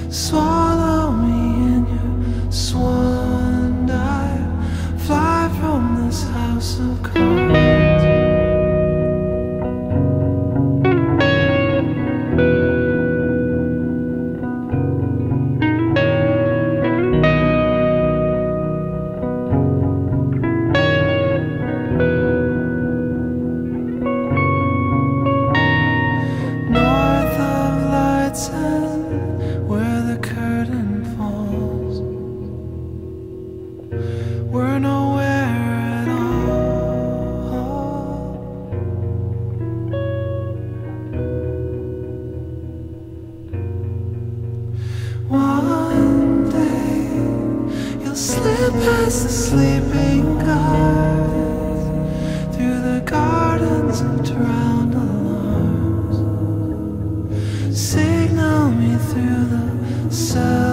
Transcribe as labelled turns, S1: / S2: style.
S1: Swallow me in your swan dive. Fly from this house of cards. Where the curtain falls, we're nowhere at all. One day you'll slip past the sleeping guards, through the gardens of drowned alarms. Signal me through the cell.